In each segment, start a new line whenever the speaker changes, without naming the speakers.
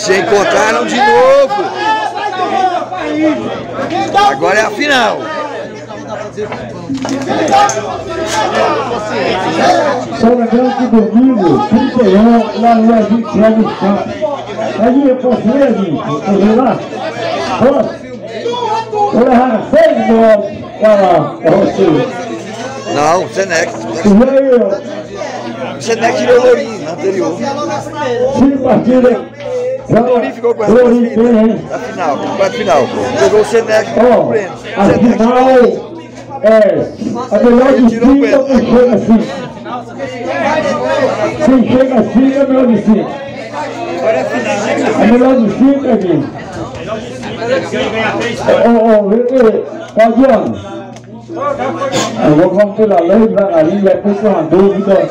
Se encontraram de novo. Agora é a final.
Só lembrando que domingo, 31, lá no Jardim Cláudio dos Campos. Aí eu posso ver, gente? Posso ver lá? Posso? Vou levar 6 blocos para você.
Não, Senec.
E aí,
Senec tirou o Lourinho na anterior.
5 partidas.
O Lourinho ficou com essa na final, quarto final. Pegou o Senec e o Breno.
A final é a melhor de 5 ou quem chega assim? Quem chega assim é a melhor de 5. A melhor de 5 é quem? Claudiano, eu vou vamos pela lei devagarinho, depois tem uma dúvida.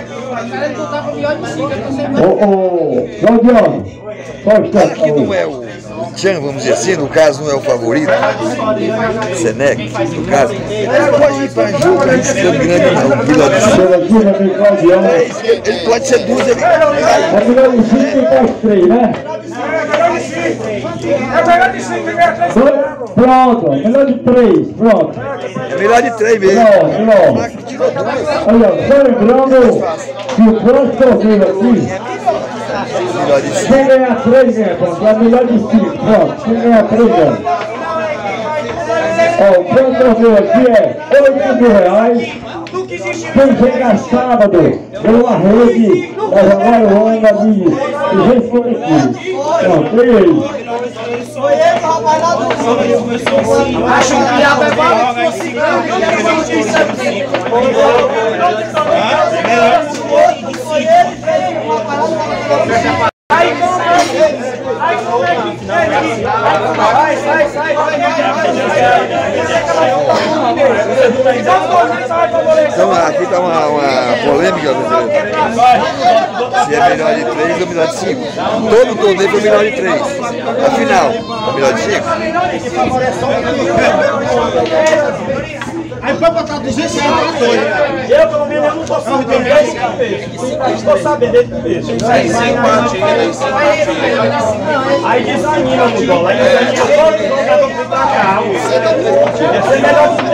Claudiano, qual está?
Aqui não é o Tchan, vamos dizer assim, no caso não é o favorito, Senec, no caso, ele pode ir para jogo arriscando grande não, o Vila do Sul. Ele pode ser 2, ele cai.
A melhor de 5 tem mais 3, né? Pronto, melhor de 3, pronto.
É melhor de 3 mesmo.
Melhor. Olha, só lembrando que o próximo torneio aqui, quem ganhar 3 ganha, pronto, é melhor de 5, pronto, quem ganhar 3 ganha. Ó, o próximo torneio aqui é R$8.000. Quem chegar sábado, pela rede da Jaguaruana de Recife. Pronto, foi ele.
Acho que o diabo é bom,
Então aqui está uma polêmica, se é melhor de 3 ou melhor de 5. Todo torneio foi melhor de 3. Afinal, é melhor de 5.
Aí foi botar 250 eu, pelo menos, eu não tô sabendo desse cabeça. Eu estou sabendo desse cabeça. Aí desanima no bola. Aí desanima todo o jogador que pra cá. Ia ser melhor que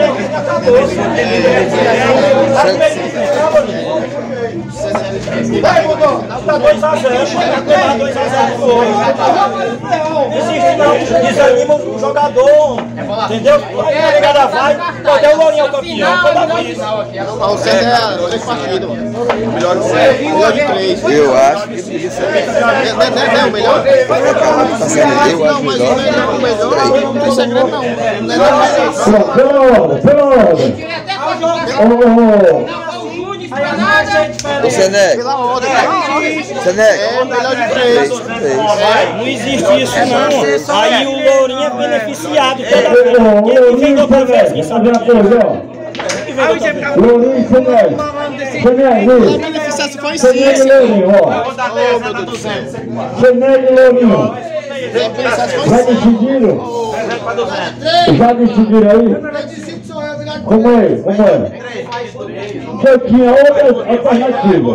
vai, Rodô! Tá 2-0, tá 2-0 pro outro. Existe não, desanima o jogador, entendeu? A ligada vai, pode o Lourinho é o campeão, toda vez.
O César é 3 partidas, melhor de 3.
Eu acho que isso
Não, o melhor. Não, mas o melhor não tem segredo não. Não é nada.
O Senec. Senec.
É melhor de 3.
Não existe isso não. Aí o Lourinho é beneficiado toda vez. Quem vem da outra vez, quem sabe?
Lourinho, Senec, Lourinho, ó. Senec, Lourinho. Já decidiram? Já decidiram aí? Como é? Como é? Eu tinha outra alternativa.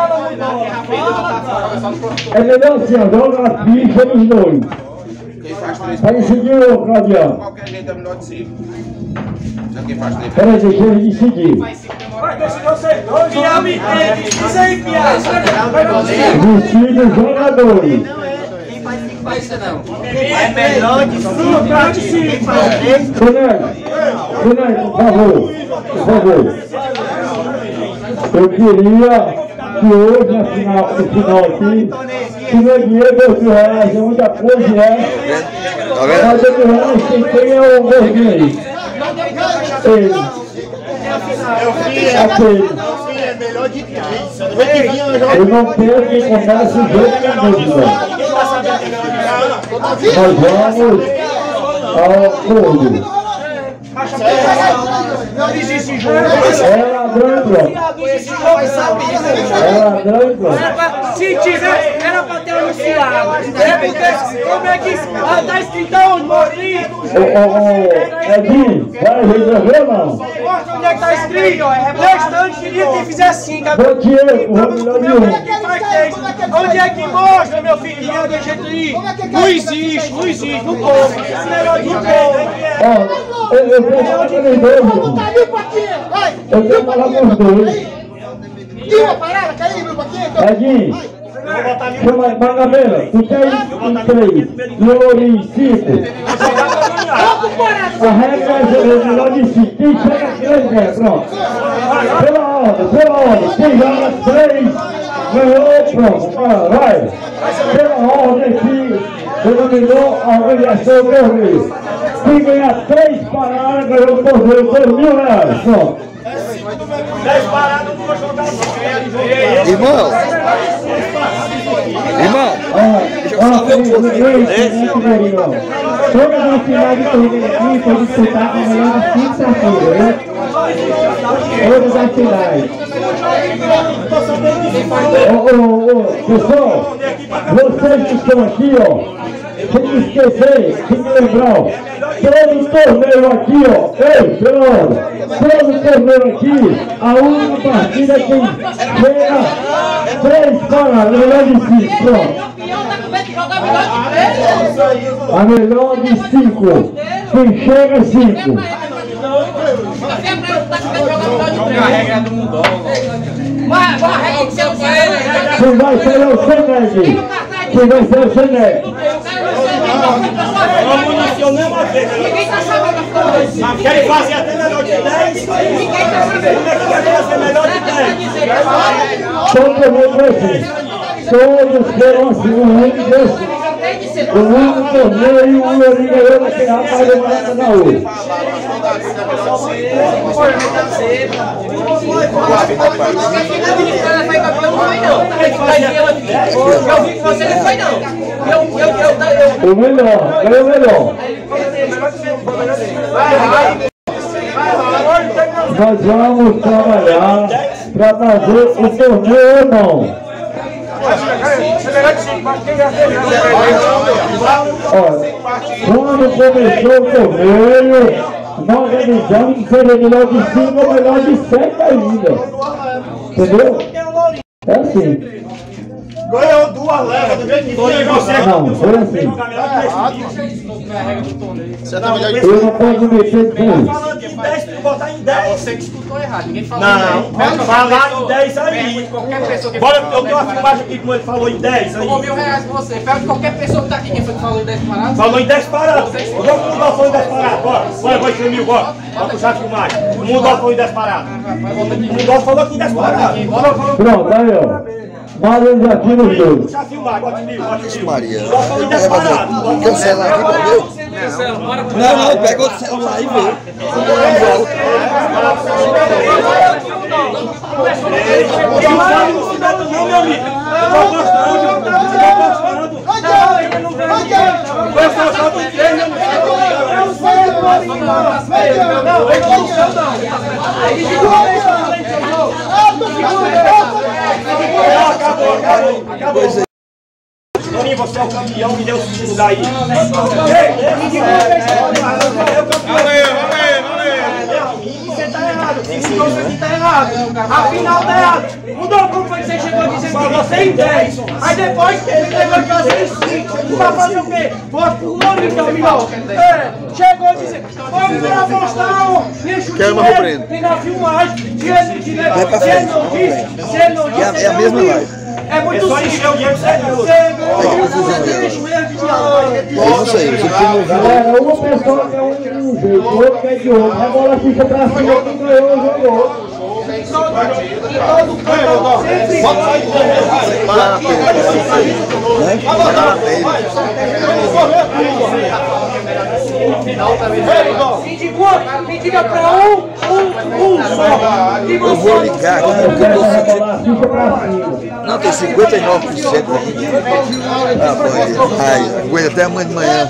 É melhor assim, ó, joga a ficha nos dois. Para decidir o Claudiano.
Qualquer jeito é melhor de 5.
Peraí, deixa ele decidir.
Vai, deixa você dois. Piá me entende. Diz aí, Piá.
Decide os jogadores.
É melhor de 5,
Senec, por favor. Por favor. Eu queria que hoje, no final aqui, se meu dinheiro é R$2, é muita coisa, né? Mas R$2 quem tem é o gordinho aí. Ele.
É melhor de 3.
Eu não quero que comece o jogo com dúvida. Nós vamos ao clube.
Não existe jogo.
É ladrão, pronto. É ladrão, pronto.
Se tiver, era pra ter anunciado. É porque, como é que tá escrito onde, Maurinho?
Edinho, vai resolver ou não?
Mostra onde é que tá escrito. Restante queria que fizesse assim,
Vou tirar o melhor de 1.
Onde é que mostra, meu filho? negócio desse jeito aí. Não existe, não existe, não pode. Esse negócio não pode.
Eu quero falar com os dois. Eu quero falar com os dois.
Tinha uma parada, caiu, meu paquinho.
Edinho, chama Mangamela, tu quer ir em 3, Lourinho em 5. A regra é melhor de 5. Quem chega a 3 ganha, pronto. Pela ordem. Quem joga 3 ganhou, pronto. Vai. Pela ordem aqui, denominou a organização do torneio. Quem ganhar 3 paradas ganhou o torneio, R$2.000, pronto.
10 paradas, não vou jogar não.
Irmão, deixa eu saber um pouquinho.
Todas as finais de corrida aqui foi disputar com a melhor de 5 partidas, né? Todas as finais. Pessoal, vocês que estão aqui, ó, tem que esquecer, tem que lembrar, ó, todo torneio aqui, ó, ei, pela hora, todo torneio aqui, a única partida é quem chega 3 paradas, melhor de 5, pronto. A melhor de 5, quem chega 5.
A regra do mundão.
Quem vai ser o Seneg? Quem vai ser o Seneg?
Não municionamos a vez. Querem fazer até melhor de 10? Como é que quer fazer melhor de 10?
Todo mundo assim. Todos foram assim, o único desse. O único torneio, o Lourinho ganhou naquele rapaz do Maracanã. O melhor, ganhou o melhor. Nós vamos trabalhar para fazer o torneio, irmão. Olha, quando começou o torneio, nós organizamos que seria melhor de 5 ou melhor de 7 ainda. Entendeu? É assim.
Ganhou 2 levas do jeito que foi.
Não, foi assim. Eu não posso meter tudo.
Falando de 10, tu botar em 10.
Você que escutou errado, ninguém falou.
Não, falar em 10 aí. Bora, eu tenho uma filmagem aqui como ele falou em 10 aí.
Eu vou R$1.000 pra você. Pega qualquer pessoa que tá aqui. Quem foi que falou em 10 paradas?
Falou em 10 paradas. O mundo foi em 10 paradas. Bora, vai 3.000, bora. Vai puxar a filmagem. O mundo foi em 10 paradas. O mundo falou aqui em 10 paradas.
Pronto, aí ó. Mas eu já fiz os dois.
Puxa a filmagem, bote 1.000.
Maria,
Falou em 10 paradas.
quer o celular aqui pra ver? Não, pega outro celular e vê.
Não, meu amigo. Eu tô gostando. Acabou. Toninho, você é o campeão, me deu o segundo lugar aí. Você tá errado. Você aqui tá errado. Afinal tá errado. Mudou como foi que você chegou dizendo que você em 10. Aí depois ele pegou de fazer em 5. Vai fazer o quê? Bota o Lourinho que é o melhor. Chegou dizendo, vamos ver a postão. Deixa o dinheiro. Tem na filmagem. Se ele não disse,
É a mesma live.
é muito simples.
Não sei, você tem no
Galera, uma pessoa quer um jeito, o outro quer de outro. A bola fica pra cima, quem ganhou, jogou.
Me diga pra um só.
Eu vou ligar aqui porque eu tô sentindo. Não, tem 59% aqui. Ah, pô, ai, aguenta até amanhã de manhã.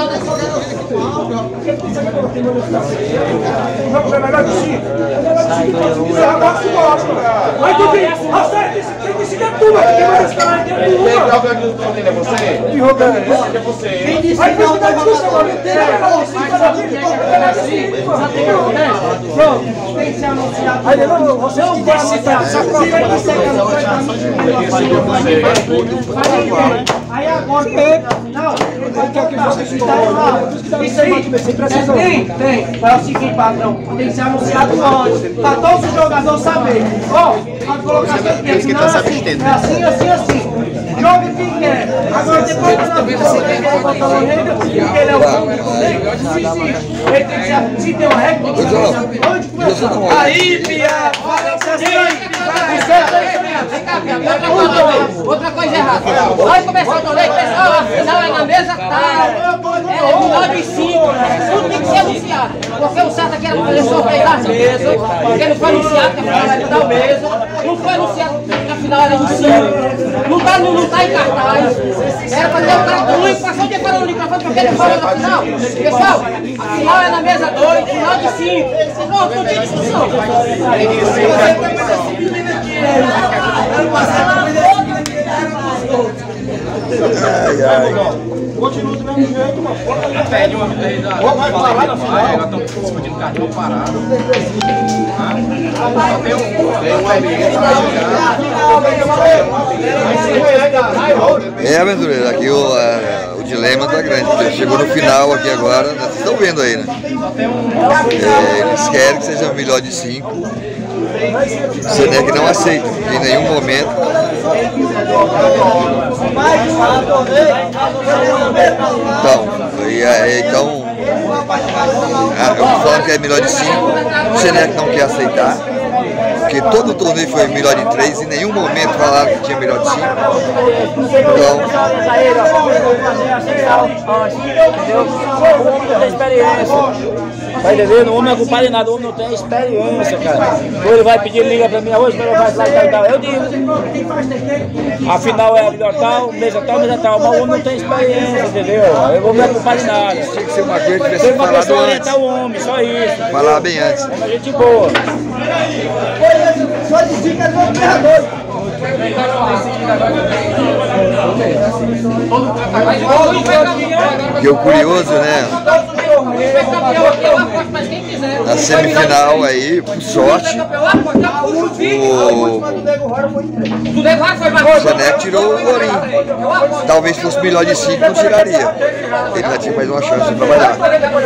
Aí tu vem, tem que seguir tudo aqui, tem mais canal aqui.
É você?
Aí você tá discussão agora, tem que falar assim, tem que ser anunciado. Aí não, você não vai citar, só que você vai dizer que não vai dar. Aí
agora. Não, isso aí tem. É o seguinte, patrão, tem que ser anunciado antes, para todos os jogadores saberem. Ó, a colocação que tem que não é assim. Joga quem quer. Agora depois nós vamos botar uma regra, porque ele é o público dele. Ele tem que ser, se tem uma regra, tem que ser onde começar. Aí, Pia!
Outra coisa errada. Vai começar o torneio, pessoal, a final é na mesa tal. É 9 e 5. Tudo tem que ser anunciado. Porque o certo aqui era fazer sorteio nas mesas. Porque não foi anunciado que a final era da mesa. Não foi anunciado que a final era no 5. Não tá em cartaz. Era pra ter o cara do Luiz, passou o dia para o microfone porque ele falou na final. Pessoal, a final é na mesa 2, final de 5. Não tinha discussão.
Continua do mesmo jeito, mano. Pede uma vez. Vai parar na final. Eles estão discutindo cartão parado.
É, aventureiro, aqui o dilema tá grande, porque chegou no final aqui agora, vocês estão vendo aí, né? Eles querem que seja melhor de 5. O Senec não aceita, em nenhum momento. Então, eu tô falando que é melhor de 5, o Senec não quer aceitar, porque todo o torneio foi melhor de 3, em nenhum momento falaram que tinha melhor de 5. Então,
vai entendendo? O homem não é culpado de nada, o homem não tem experiência, cara. Ou ele vai pedir, liga pra mim, hoje ele vai lá e tal. Eu digo, afinal é a melhor tal, mesa tal, mas o homem não tem experiência, entendeu? O homem não é culpado de nada.
tinha que ser uma coisa que tivesse
Tem uma
falado
pessoa
antes.
orientar o homem, só isso.
Falar bem antes.
É uma gente boa.
Só de dica do operador.
Porque o curioso, né? Na semifinal aí, por sorte, o Senec tirou o Lourinho. Talvez fosse melhor de 5, não tiraria. Ele já tinha mais uma chance de trabalhar.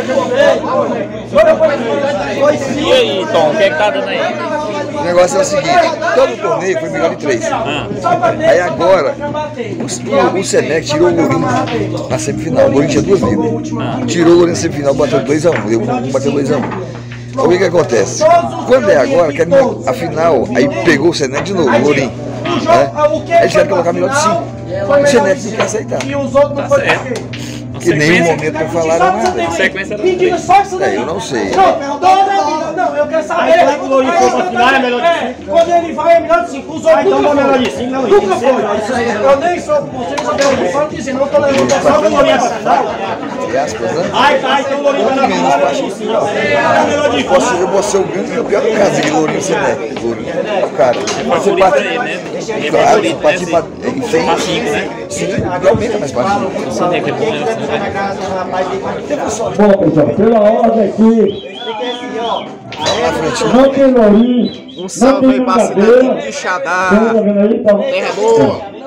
E aí, Tom, o que é que tá dando aí?
O negócio é o seguinte, todo o torneio foi melhor de 3. Aí agora, o Senec tirou o Lourinho na semifinal. O Lourinho tinha 2 vidas. Tirou o Lourinho na semifinal, bateu 2-1. Deu bateu 2-1. Então, o que acontece? Quando é agora, que a final, aí pegou o Senec de novo, o Lourinho. Né? Aí eles querem colocar melhor de 5. O Senec não quer aceitar. Que em nenhum momento não falaram nada.
Pedindo só isso daí.
Eu não sei.
Não, eu quero saber.
Quando o Lourinho for pra final, é melhor de 5.
Quando ele vai, é melhor de 5. Os outros
Então
nunca
é melhor
foi.
de 5, não.
Nunca foi. Eu nem sou você, eu só dizendo, não tô levando só
Quando o Lourinho é pra final.
Entre aspas, né?
Ai, tá, então o Lourinho vai na final, é melhor de 5. É melhor de 5.
Eu vou ser o grande campeão do caso de Lourinho e Senec. Cara, você participa. Claro, você participa. Sim, realmente é mais fácil.
Bom, pessoal, pela ordem aqui, não tem Lourinho, não tem Mangabeira.
de Xadá.
Tá vendo aí? Tá.
Terra boa.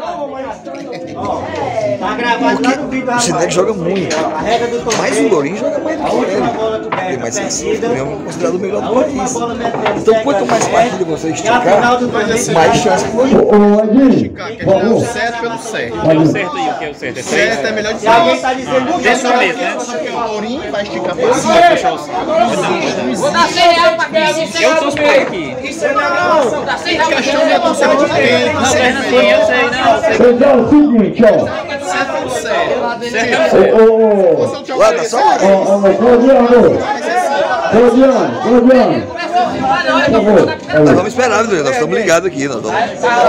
O Senec joga muito, mas o Lourinho joga mais do que ele. Tem mais 600, é considerado o melhor do país. Então, quanto mais partida você esticar, mais chance for.
Ô, Edinho, por favor.
Certo pelo certo.
Qual é o certo aí? O que é o certo? É 3?
Certo é melhor de 5.
alguém tá dizendo
Desse mês, né?
Porque o Lourinho vai esticar pra cima, fechar o certo.
Vou dar 100 reais pra quem?
Eu sou os pais aqui.
Isso é não.
Vou dar 100 reais pra
Questão de aconselho de quem?
Não, Fernandinho, eu sei, não.
Pessoal, é o seguinte, ó.
Certo pelo certo.
Lá na sala?
Claudiano, por favor.
Nós vamos esperar, nós estamos ligados aqui. Nós vamos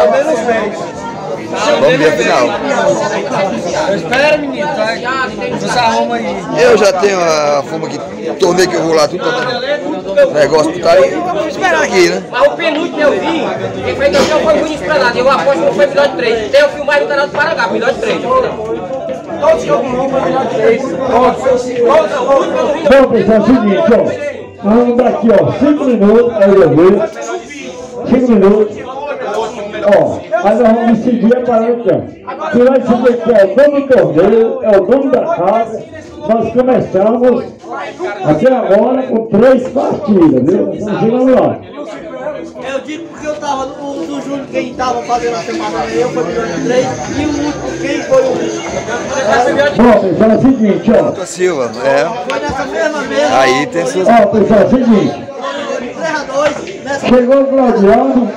ver a final.
Espera, menino, vai. Você arruma aí.
Eu já tenho a fuma que torneio que eu vou lá, tudo negócio que tá aí. Vamos esperar aqui, né?
Mas o penúltimo eu vi, quem foi campeão foi muito esperado. Eu aposto que foi melhor de 3. Tem o filmagem do canal do Paragá, melhor de 3.
Todos que eu não foi melhor de 3.
Bom, pessoal, é o seguinte, ó. Nós vamos dar aqui, ó, 5 minutos, aí eu vejo. 5 minutos. Ó, Mas nós vamos decidir a parada. Quem vai decidir que é o dono do torneio, é o dono da casa. Nós começamos até agora com 3 partidas, viu? Estamos chegando lá.
Eu digo porque eu tava no Júnior, quem tava fazendo a semana, eu fui milhão de 3 e o último, quem foi o
Bom, pessoal, é o seguinte, ó.
Doutor Silva,
Foi nessa mesma mesa.
Aí tem seus...
Ó, pessoal, é o seguinte.
3-2, nessa
Chegou o Claudiano,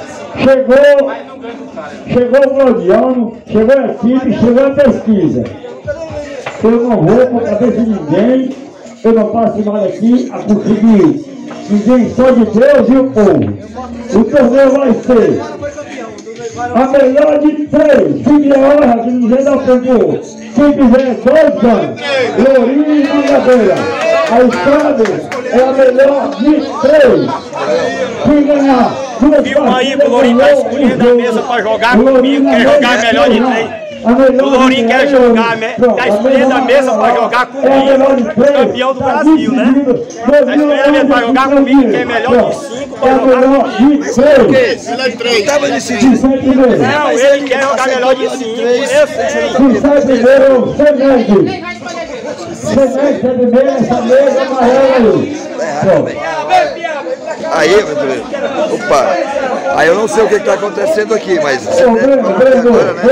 chegou o Claudiano, chegou a equipe, chegou a pesquisa. Eu não vou por cabeça de ninguém, eu não passo mais aqui a conseguir ninguém, só de Deus e o povo. O torneio vai ser a melhor de 3, fique a honra que ninguém dá o tempo. Quem fizer 2 anos, Lourinho e Mangabeira. A estrada é a melhor de 3. Quem ganhar 2
Filma aí pro Lourinho tá escolhendo a mesa pra jogar comigo, quer jogar melhor de 3. O Lourinho quer jogar, tá escolhendo a mesa para jogar comigo, campeão do Brasil, né? Tá escolhendo a mesa para jogar comigo, que é melhor de 5 para jogar comigo.
Melhor de 3.
Tava decidido.
Não, ele quer jogar melhor de 5, eu sei.
Sai primeiro o Senegue. Senegue, sai primeiro essa mesa amarela aí.
Aí, meu Deus. Opa. Aí eu não sei o que está acontecendo aqui, mas você
Ô,
deve falar até agora, né?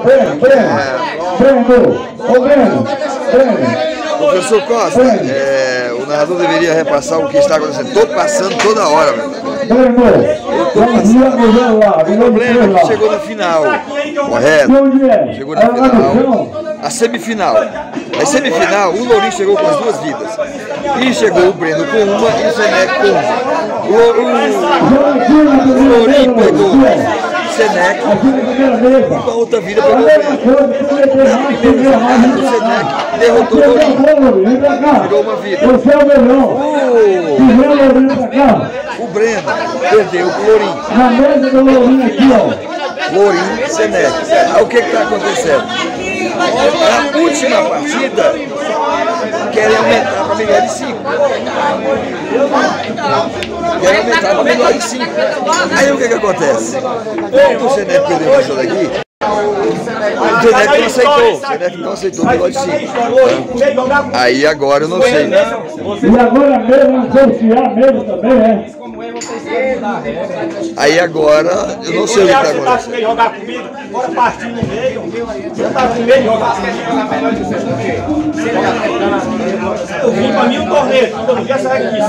Professor Costa, o narrador deveria repassar o que está acontecendo. Estou passando toda hora, meu. O problema é que chegou na final, correto? Chegou na final, a semifinal. Na semifinal, o Lourinho chegou com as 2 vidas. E chegou o Breno com uma e o Seneca com uma. O Lourinho pegou o Seneca e com a outra vida pegou o Breno. O Seneca derrotou o Lourinho, tirou uma vida. O Breno perdeu o Lourinho.
Na mesa do Lourinho aqui, ó.
Lourinho e Seneca. O que está acontecendo? Na última partida, querem aumentar para melhor de 5. Querem aumentar para melhor de 5. Aí o que acontece? Quando o Seneca perdeu essa daqui, o Seneca não aceitou. O Seneca não aceitou o melhor de 5. Aí agora eu não sei.
E agora mesmo, não sei se há mesmo também, né?
Aí agora, eu não sei o que está acontecendo.
Você tá com medo de jogar comigo? Bora partir no meio. Você tá com medo de jogar comigo? Eu vim pra mim um torneio, eu não quero sair aqui.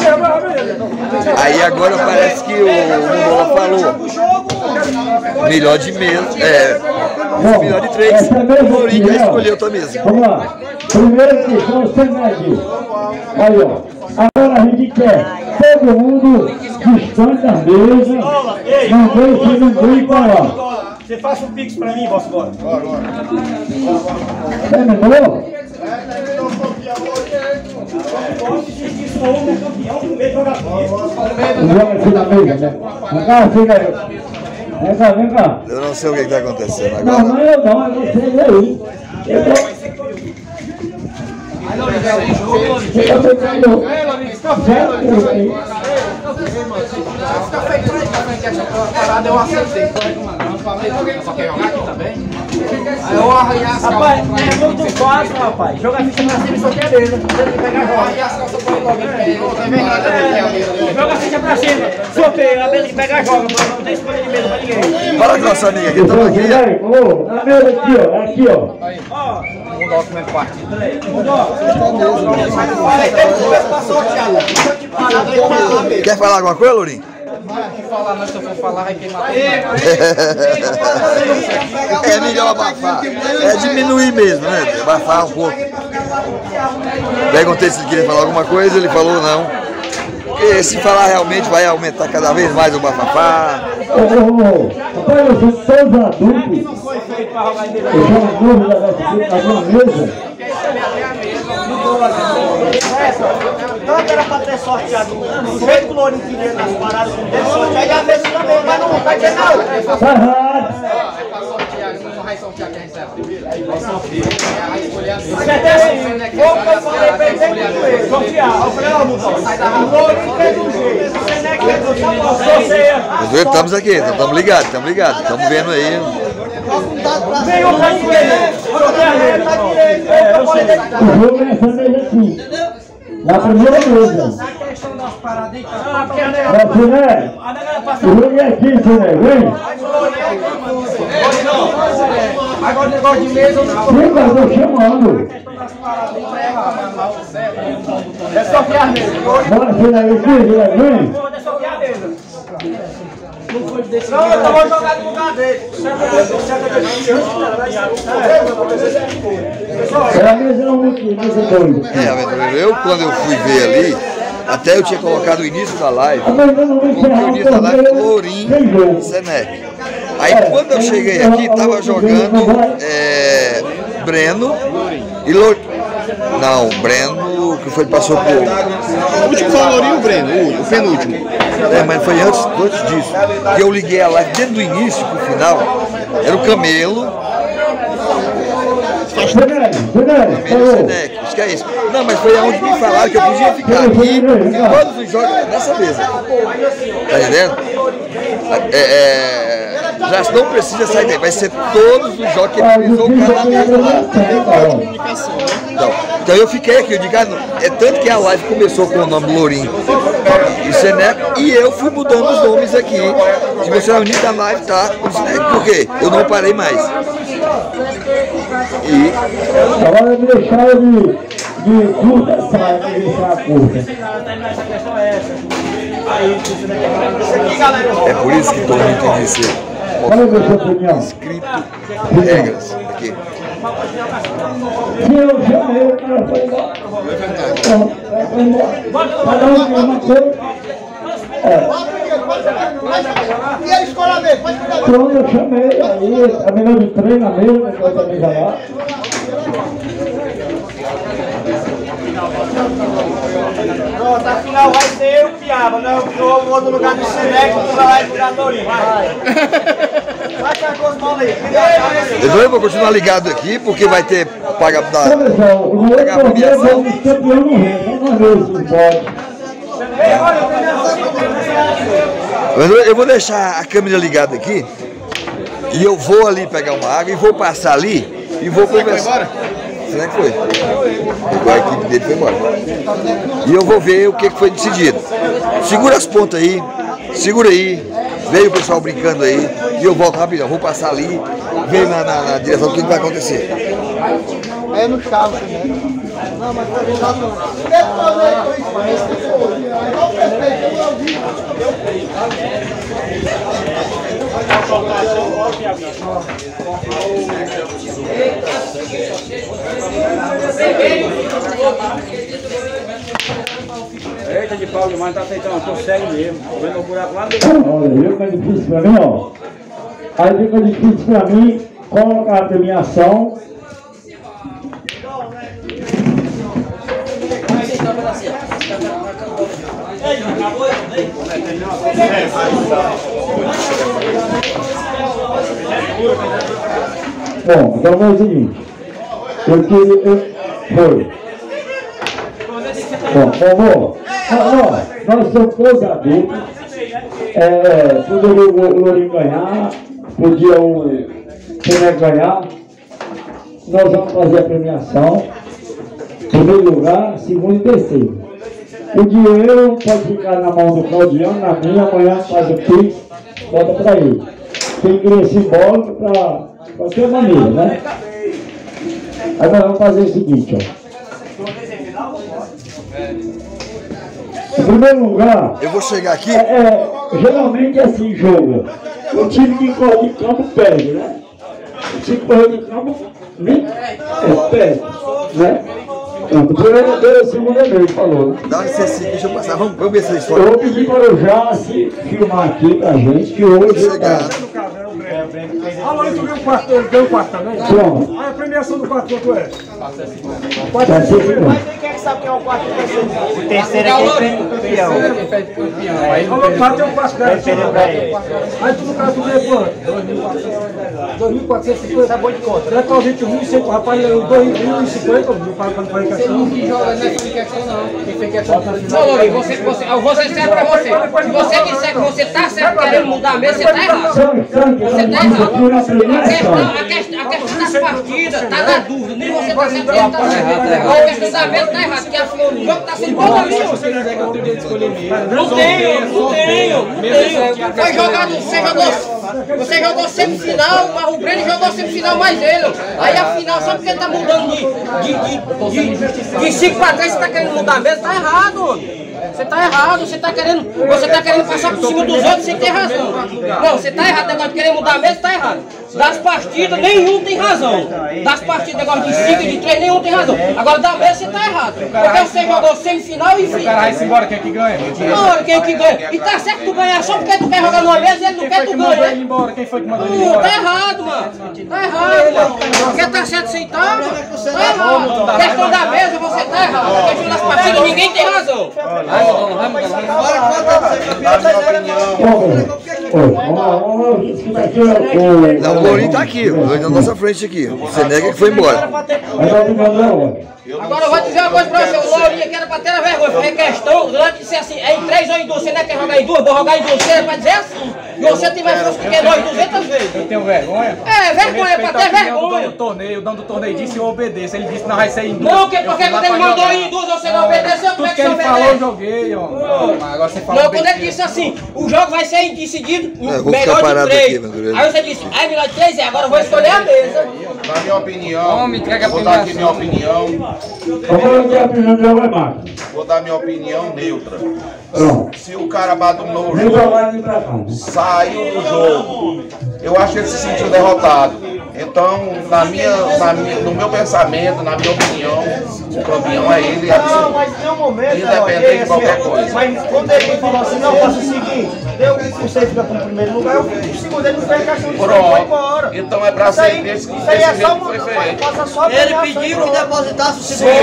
Aí agora parece que o Mudola falou. Melhor de menos, melhor de 3. O Lourinho já escolheu outra mesa.
Vamos lá. Primeiro que são os Senegue. Aí, ó. Agora a gente quer todo mundo distante da mesa. Não deixe ninguém falar.
Você faça um pix pra mim, Boss Bora.
Terminou? Joga aqui na mesa, né? Vem cá, fica aí. Vem cá, vem cá.
Eu não sei o que está acontecendo
Não,
agora.
não, eu não, é vocês aí. Eu tô...
eu acertei. Só quer jogar aqui também? Aí eu arranhar as calças.
Rapaz, é muito fácil, rapaz. Joga a ficha pra cima e soltar a mesa. Você tem que pegar a joga.
Arranhar as calças pra alguém.
Joga a ficha pra cima. Soltei a mesa e pega a joga. Não tem escolha de mesa pra ninguém.
Fala com nossa amiga aqui, estamos aqui.
Na mesa aqui, ó. Aqui, ó.
Mudou o primeiro partido.
Quer falar alguma coisa, Lourinho?
Falar, não, se eu for falar, vai queimar.
É melhor abafar. É diminuir mesmo, né? Abafar um pouco. Perguntei se ele queria falar alguma coisa, ele falou não. Porque se falar realmente vai aumentar cada vez mais o bafafá.
Rapaz, vocês todos adultos. Eu já não vou na minha mesa.
Não era pra ter sorteado. Do jeito que o Lourinho queria nas paradas, não teve sorteado. E a mesa também, mas não vai ter não.
Tá errado.
Vai sortear quem recebe primeiro? Vai sortear. Vai escolher assim.
Como eu falei pra ele, sortear. Eu falei, ó, Mudão, sai da rua. O Lourinho fez um jeito.
Estamos aqui, estamos ligados, estamos vendo aí.
Vem o cara
O jogo é essa mesa aqui. Na primeira mesa. Siné, o jogo é aqui, Siné, vem.
Agora o negócio de mesa eu não
Sim, mas eu tô chamando.
é só que a mesa.
Bora, Siné, aqui, Siné, vem.
Não, eu vou jogar no lugar dele.
É a mesa não aqui, mesa doida.
Eu quando eu fui ver ali, até eu tinha colocado o início da live, coloquei o início da live Lourim e Senec. Aí quando eu cheguei aqui, tava jogando Breno e Lourim. Não, Breno, que foi, passou por...
O último foi o Lourinho e o Breno, o penúltimo.
Mas foi antes disso, que eu liguei a live desde o início pro final, era o Camelo. Senec, acho que é isso. Não, mas foi aonde me falaram que eu podia ficar aqui em todos os jogos nessa mesa. Tá entendendo? Já não precisa sair daí, vai ser todos os jogos que ele precisou cada mesa lá. Então eu fiquei aqui, eu digo, é tanto que a live começou com o nome Lourim e Senec, e eu fui mudando os nomes aqui. Se você é o início da live, tá? Por quê? Eu não parei mais. E...
Agora me deixaram de curta saia, me deixar curta.
É por isso que todo mundo tem que ser escrito regras aqui.
Se eu chamei, o cara foi embora. Cada um tem uma coisa.
E a escola dele? Pode ficar.
Então eu chamei, aí a menina de treinamento, que eu também já lá.
Pronto, afinal vai ser o Piaba, né? Eu vou no lugar do Senec, tu vai lá e lugar do Lourinho. Vai que a coisa mal aí.
Eu vou continuar ligado aqui, porque vai ter pagar da
Pegar a premiação.
Eu vou deixar a câmera ligada aqui e eu vou ali pegar uma água e vou passar ali e vou conversar. Será que foi? A equipe dele foi embora. E eu vou ver o que foi decidido. Segura as pontas aí, segura aí. Veio o pessoal brincando aí e eu volto rapidão. Vou passar ali, ver na direção do que vai acontecer.
É no carro, né? Não, mas foi lá não.
Eita de pau demais, não tá aceitando, tô cego mesmo. Vendo o buraco lá no
Olha, fica difícil pra mim, ó. Aí fica difícil pra mim colocar a premiação. Bom, então é o seguinte. Foi. Bom, nós somos todos adultos. Poderia o Lourinho ganhar, podia o Senec ganhar. Nós vamos fazer a premiação. Primeiro lugar, segundo e terceiro. O dinheiro pode ficar na mão do Claudiano, na minha, amanhã faz o Pix, bota para ele. Tem que ir simbólico para qualquer maneira, né? Aí nós vamos fazer o seguinte, ó. Em primeiro lugar,
eu vou chegar aqui.
Geralmente é assim, jogo. O time que corre de campo perde, né? O time que corre de campo perde, né? O primeiro dele, o segundo é meu, falou, né?
Dá uma licença, deixa eu passar. Vamos ver essa
Eu
história.
vou pedir para o Jace filmar aqui pra gente, que hoje
Chegar.
Alô, tu viu o quarto? Deu o quarto também?
Pronto.
Aí a premiação do quarto quanto é?
Vai ser 50.
sabe quem é o quarto e o terceiro.
O terceiro é quem perde o campeão. Aí
Como eu faço, eu faço
vai perder pra ele.
Aí tu no caso tu ganha quanto? 2.450. Tá bom de conta. Será que eu 21.100, rapaz, 2.050, eu falo quando foi questão.
Não foi questão não. Quem foi questão não, Lourinho, eu vou ser sério pra você. Se você disser que você tá certo querendo mudar a mesa, você tá errado. Você tá errado. A questão das partidas tá na dúvida. Nem você tá certo, nem tá certo. A questão da mesa tá errada. Porque o jogo tá sendo bom ali. Não tenho. Você jogou semifinal, mas o Breno jogou semifinal mais ele. Aí a final, só porque ele tá mudando de 5 para 3, você tá querendo mudar mesmo, tá errado. Você tá errado, você tá querendo passar por cima dos outros sem ter razão. Não, você tá errado, negócio de querer mudar mesmo, tá errado. Das partidas, nenhum tem razão. Das partidas, negócio de 5 e de 3, nenhum tem razão. Agora, da mesa, você tá errado. Porque você jogou semifinal e final.
O cara vai se embora, quem é que ganha?
Não, quem é que ganha? E tá certo tu ganhar só porque tu quer jogar numa mesa e ele não quer tu ganhar.
Quem foi que mandou ele embora?
Tá errado, mano. Tá errado, mano. Porque tá certo sem tá, mano. Tá errado. A questão da mesa, você tá errado. A questão das partidas, ninguém tem razão.
Não, o Lourinho tá aqui, o Lourinho tá na nossa frente aqui. Você nega que foi embora.
Agora eu vou dizer uma coisa pra você, o Lourinho que era pra ter a vergonha, foi questão, durante de ser assim, é em 3 ou em 2, você não quer jogar em 2, vou jogar em 2, você é pra dizer assim, e você tem mais força que nós 200 vezes.
Eu tenho vergonha?
É, vergonha, pra ter vergonha.
O dono do torneio disse eu obedeço, ele disse não vai ser em 2.
Não, porque quando ele mandou ir em 2, você não obedeceu, como é que você obedece?
Tudo que ele falou eu joguei, ó. Agora você fala.
Não, quando ele disse assim, o jogo vai ser decidido melhor de 3. Aí você disse, é melhor de 3, agora eu vou escolher a mesa.
Na minha opinião, vou dar aqui minha opinião. Vou dar minha opinião neutra. Se o cara abandonou o jogo, saiu do jogo, eu acho que ele se sentiu derrotado. Então, no meu pensamento, na minha opinião, o campeão é ele, independente de qualquer coisa.
Mas quando ele falou assim, não, faça o seguinte, você fica com o primeiro lugar, eu fico com o segundo, ele não fez questão de foi embora.
Então é pra ser desse jeito que foi feito.
Ele pediu que depositasse o segundo.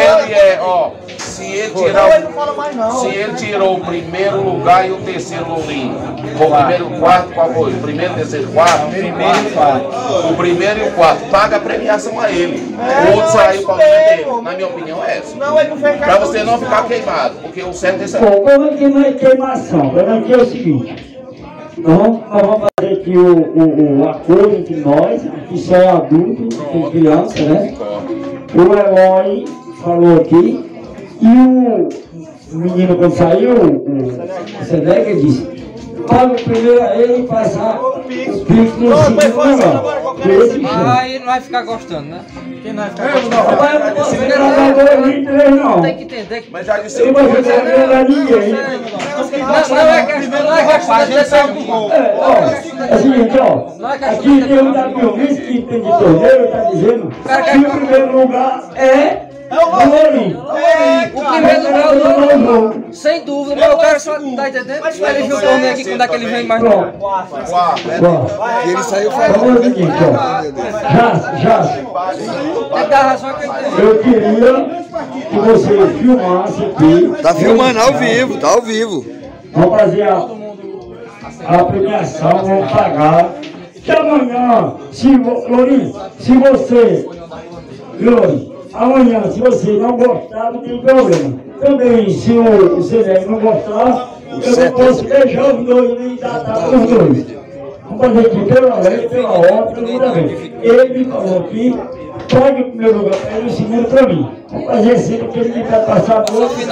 Se ele tirou o primeiro lugar e o terceiro Lourinho, o primeiro e o quarto, qual foi? O primeiro, terceiro, quarto? O primeiro e o quarto, paga a premiação a ele. O outro saiu para o dele. Na minha opinião é essa. Para você não ficar queimado, porque o certo é isso.
Bom, como aqui não é queimação, aqui é o seguinte. Nós vamos fazer aqui o acordo entre nós, aqui só é adulto, tem criança, né? O Eloy falou aqui. E o menino, quando saiu, o Seneca, disse: paga primeiro a ele e passar o pico no segundo lugar.
Aí não vai ficar gostando, né?
Quem não vai ficar gostando?
Não.
Tem que entender que.
Mas já disse
Eu não vou dar ninguém.
Não é questão do gol.
É o seguinte, ó. Aqui tem um da Biomícia que tem de torneio, está dizendo que o primeiro lugar é.
O primeiro lugar é o Lourinho, sem dúvida, mas eu quero só, tá entendendo? Ele viu o torneio aqui, quando é que ele vem mais não.
E ele saiu falando.
Vamos o seguinte, ó. Já.
Tem que dar razão a quem tem.
Eu queria que você filmasse aqui.
Tá filmando ao vivo, tá ao vivo.
Vamos fazer a premiação, vamos pagar. Que amanhã, Lourinho, se você, amanhã, se você não gostar, não tem problema. Também, se o Seneca não gostar, eu não posso deixar os dois, nem dar para os dois. Vamos fazer aqui pela lei, pela ordem, toda vez. Ele me falou aqui, pague o primeiro lugar para ele e o segundo para mim. Vamos fazer assim, porque ele vai passar por outro.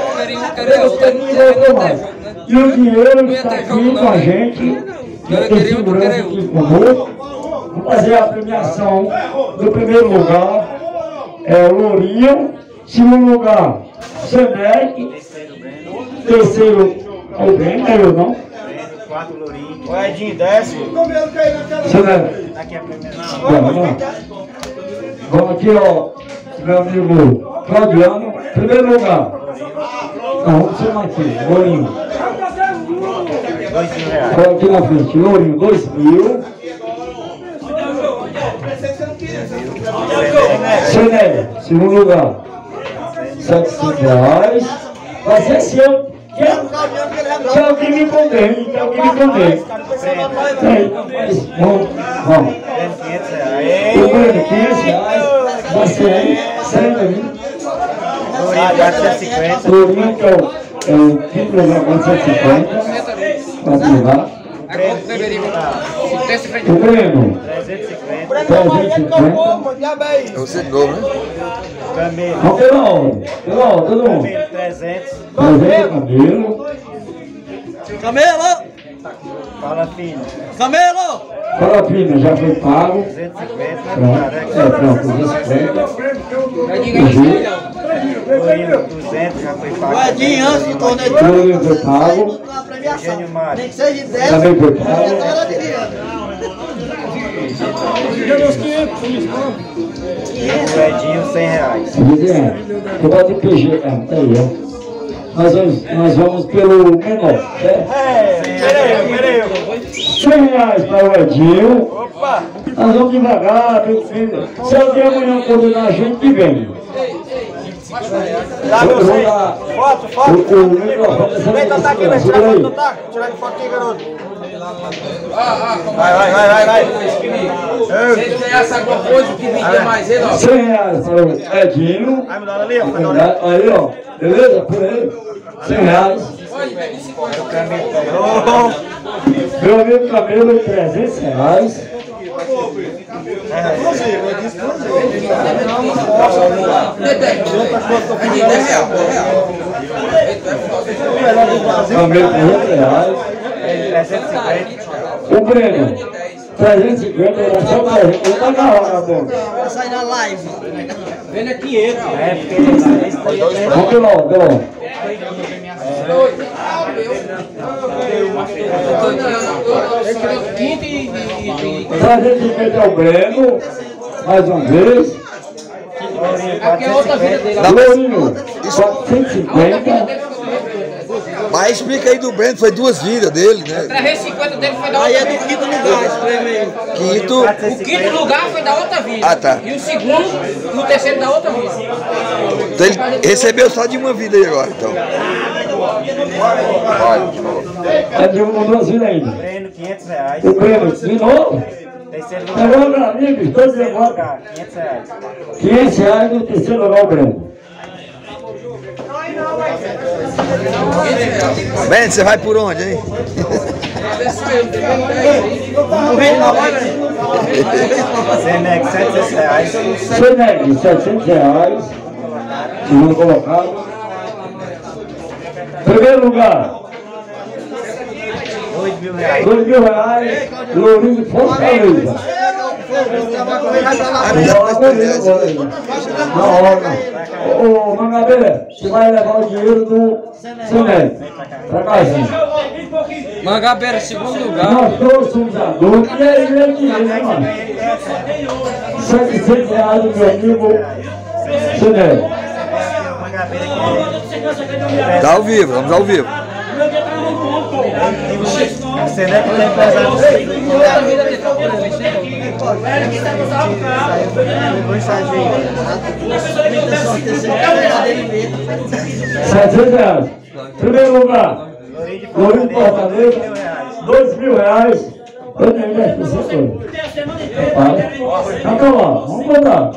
E o dinheiro está aqui com a gente, tem segurança aqui conosco. Vamos fazer a premiação do primeiro lugar. É o Lourinho, segundo lugar, Seneca, terceiro, o Breno, é eu não?
Quarto Lourinho. O Edinho, décimo.
Seneca.
Aqui é a premiação.
Vamos aqui, ó, meu amigo Claudiano, primeiro lugar. Não, vamos chamar aqui, Lourinho.
R$2.000.
Olha aqui na frente, Lourinho, 2.000. Seneca, segundo lugar. R$700. Vai ser assim, que é o que me condena, que é o que me condena. Vamos. O Breno, R$500. Vai ser aí, 100. Lourinho, que é o quinto lugar, 450. Pode levar. O Breno, 350.
É você de novo, né?
Vamos pela hora, todo mundo. 300 Camelo.
Camelo!
Fala, filho.
Camelo!
Fala, Pina, já foi pago.
250.
Pronto, 250.
Lourinho, 200, já foi pago.
O Edinho, antes do torneio.
Lourinho foi pago.
Gênio Mário.
Nem que seja de 10.
Também foi pago.
O Edinho, R$100.
Eu boto o PG, tá aí, ó. Nós vamos pelo menor, certo?
Peraí.
R$100 para o Edinho.
Opa!
Nós vamos devagar, bem feito. Se alguém amanhã coordenar a gente, que vem.
Dá
Eu vou
você.
dar
Foto.
o microfone dessa
Vem, tá aqui, velho.
segura aí.
Tira aqui foto aqui, garoto. Vai.
Se ele ganhasse alguma coisa, que vendia mais ele, ó.
R$100 para o Edinho.
Vai, me dá ali, ó.
Aí, ó. Beleza? Por aí. R$100. Meu amigo Camelo, R$300. Camelo, R$300.
350.
O Breno, 350, era só 300. Tá na hora, bom.
Vai sair na live.
Vende a 500.
É, porque
Vamos pelo ó.
Quinto e
350 é o Breno, mais uma vez.
aqui é outra vida dele.
Lourinho, 450.
Mas explica aí do Breno, foi 2 vidas dele, né?
350 dele foi da
Aí
outra
é
vida.
do quinto lugar esse prêmio aí.
Quinto.
O quinto lugar foi da outra vida.
Ah, tá.
E o segundo e o terceiro da outra vida.
Então ele recebeu só de uma vida aí agora, então.
É de uma 2 vidas ainda.
Breno, R$500.
O Breno, de novo.
Terceiro
Pegou
lugar.
pra mim, bicho, todos igual.
R$500.
R$500 no terceiro lugar, o Breno.
Breno, você vai por onde, hein?
Zeneg, R$700.
Seneg, R$700. Segundo colocado. Primeiro lugar,
R$2.000.
R$2.000. Lourinho de Fortaleza. Na hora. Ô, Mangabeira, você vai levar o dinheiro do Seneg pra casinha.
Mangabeira, segundo lugar.
Nós todos somos adultos e ele é dinheiro, né, mano? R$700 do meu amigo Seneg.
Tá ao vivo, vamos ao vivo.
Você não é que tem pesado.
R$700. Primeiro lugar, Lourinho de Fortaleza, R$2.000. Eu tenho 10%. Então lá, vamos botar.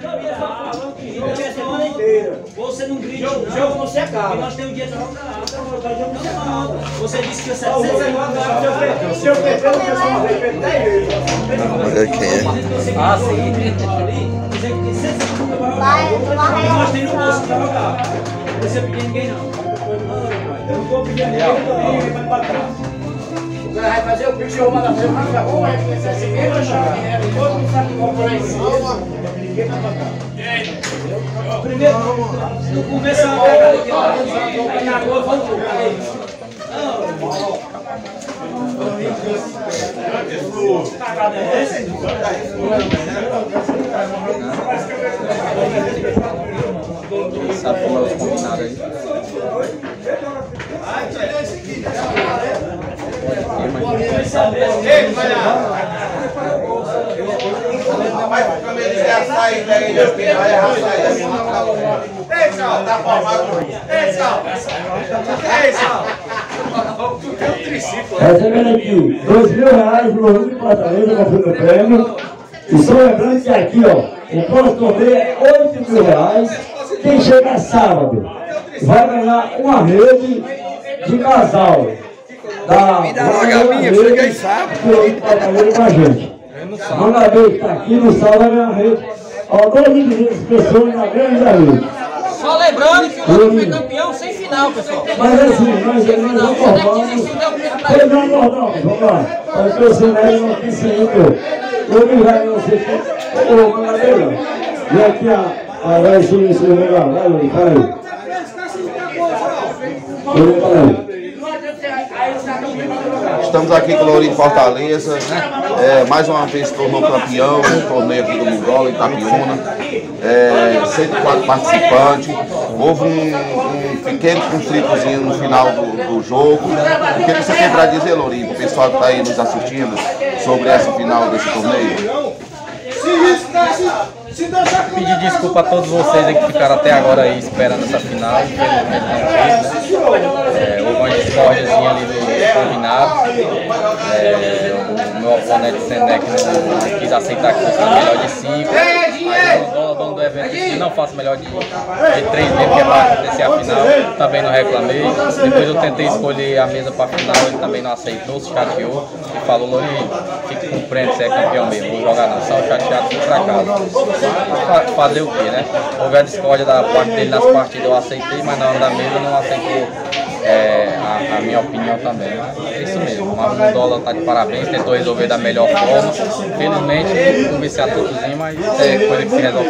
Você não grita, o jogo não se acaba. Nós temos dia de jogo. Você disse que o 700 é se eu perder, o pessoal vai perder 10 vezes.
Olha quem é.
Ah, sim.
Nós temos um moço pra jogar. Não precisa pedir ninguém, não. Eu não vou pedir ninguém, ninguém vai pra trás. O cara vai fazer o pique, o manda fazer o pique, ou é que você se vê, todo mundo sabe qual foi esse. Ninguém vai pra trás. Primeiro, no começo é uma pegada aqui, ó. Aí na rua, vamos pro cagada é esse?
Sabe como é os combinados aí?
Ei, vai lá.
Mas o camelo é a saída aí, meu filho. Vai errar a saída. Ei, Sal, tá formado. Ei, Sal. Ei, Sal.
Recebendo aqui R$2.000 no Rio de Fortaleza, que foi no prêmio. E só lembrando que aqui, ó, o próximo torneio é R$8.000. Quem chega sábado vai ganhar uma rede de casal.
Me dá logo a minha, você ganha sábado.
Com a gente. Mangabeira está aqui no sábado, vai ganhar uma rede. Ó, 2.200 pessoas na grande da rede.
Só lembrando que o outro foi campeão sem final, pessoal.
Mas assim, nós não formamos. Vamos lá. Porque o cenário não tem saído. Eu vai você que. Ô, Mangabeira. E aqui vai sim, esse lugar. Vai.
Estamos aqui com o Lourinho Fortaleza, mais uma vez se tornou campeão no torneio aqui do Mongola, em Itapiúna. 104 participantes. Houve um pequeno conflitozinho no final do jogo. O que você tem para dizer, Lourinho, para o pessoal que está aí nos assistindo sobre essa final desse torneio?
Pedir desculpa a todos vocês aí que ficaram até agora aí esperando essa final. Houve uma discórdiazinha ali do combinado. O meu oponente Senec não quis aceitar que fosse melhor de 5. Aí o dono do evento disse que não faço melhor de 3 mesmo, que é para acontecer a final. Também não reclamei. Depois eu tentei escolher a mesa para a final, ele também não aceitou, se chateou e falou: Lourinho, fique com frente, você é campeão mesmo, vou jogar não, só chateado, fui pra casa. Fazer o que, né? Houve a discórdia da parte dele nas partidas, eu aceitei, mas na hora da mesa não aceitou a minha opinião também. É isso mesmo, mas o Dólar tá de parabéns, tentou resolver da melhor forma. Felizmente, não convenci a todozinho, mas é coisa que se resolve.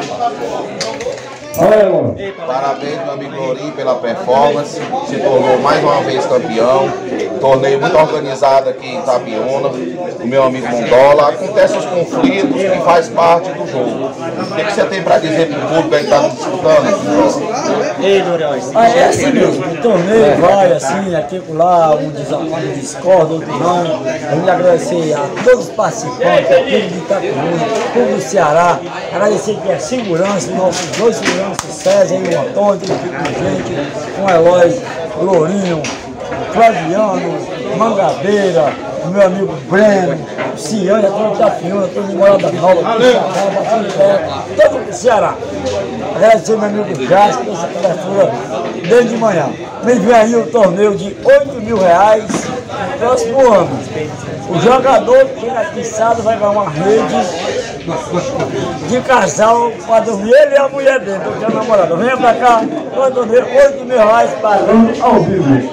Parabéns, meu amigo Lourinho, pela performance. Se tornou mais uma vez campeão. Torneio muito organizado aqui em Itapiúna. O meu amigo Mongola. Acontecem os conflitos que faz parte do jogo. O que você tem para dizer para o público que está disputando?
Ei, Dorival, é assim mesmo. O torneio vai assim, aqui por lá, um discorda, outro não. Vamos agradecer a todos os participantes, aqui de Itapiúna, povo do Ceará. Agradecer aqui a segurança, nossos dois seguranças. César e o Antônio, que fica com a gente, com o Eloy, o Lourinho, o Flaviano, Mangabeira, o meu amigo Breno, o Ciane, todo Itapiúna, todo de Morada Nova, todo o Ceará. Agradecer ao meu amigo Jasper, essa cobertura desde de manhã. Me vem aí o torneio de R$8.000 no próximo ano. O jogador que aqui sábado vai ganhar uma rede de casal para dormir, ele e a mulher dele, eu tenho namorada. Venha pra cá, nós dormir R$8.000 pagando ao vivo.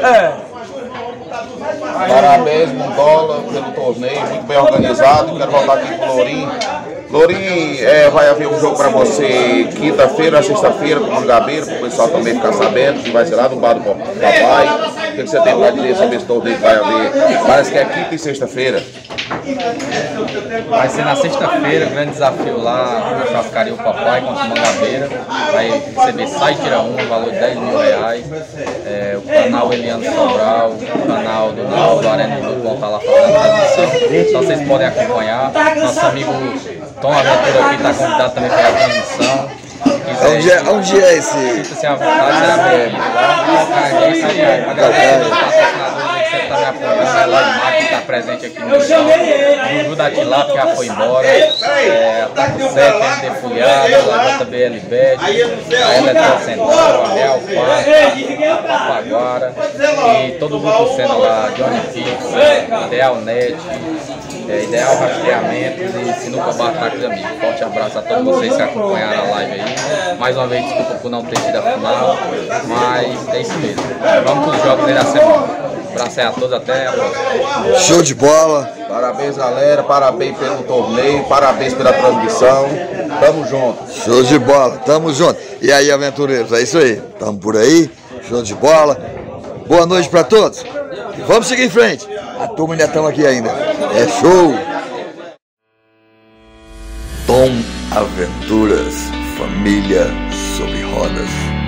Parabéns, Mongola, pelo torneio, muito bem organizado. Quero voltar aqui com o Lourinho. Lourinho, vai haver um jogo para você quinta-feira, sexta-feira, com o Mangabeira, para o pessoal também ficar sabendo, que vai ser lá no bar do Papai. O que você tem para dizer sobre esse torneio que vai haver? Parece que é quinta e sexta-feira.
Vai ser na sexta-feira, grande desafio lá na churrascaria O Papai contra o Mangabeira. Vai receber Sai Tira Um, valor de R$10.000. O canal Eliano Sobral, o canal do Naldo Arena do vão estar lá fazendo a transmissão. Então vocês podem acompanhar. Nosso amigo Tom Aventura aqui está convidado também para a transmissão.
Onde é esse?
Sinta-se à vontade, será bem-vindo lá. É isso aí, a galera dos patrocinadores que sempre está me apoiando, a Eloy Marques que está presente aqui no show, Juju da Tilap que já foi embora, a Taco 7, MD Fulhada, a JBL Bet, a Eletrô Central, a Real Parque, a Papaguara e todo o grupo sendo lá, Johnny Pix, Ideal Net, Ideal Rastreamento e Sinuca Barracos Amigos. Forte abraço a todos vocês que acompanharam a live aí. Mais uma vez, desculpa por não ter sido a final, mas é isso mesmo. Vamos para os jogos aí da semana. Abraço aí a todos, até a próxima.
Show de bola.
Parabéns, galera. Parabéns pelo torneio. Parabéns pela transmissão. Tamo junto.
Show de bola. Tamo junto. E aí, aventureiros, é isso aí. Tamo por aí. Show de bola. Boa noite para todos. Vamos seguir em frente. A turma ainda estamos aqui ainda. É show. Tom Aventuras. Família sobre rodas.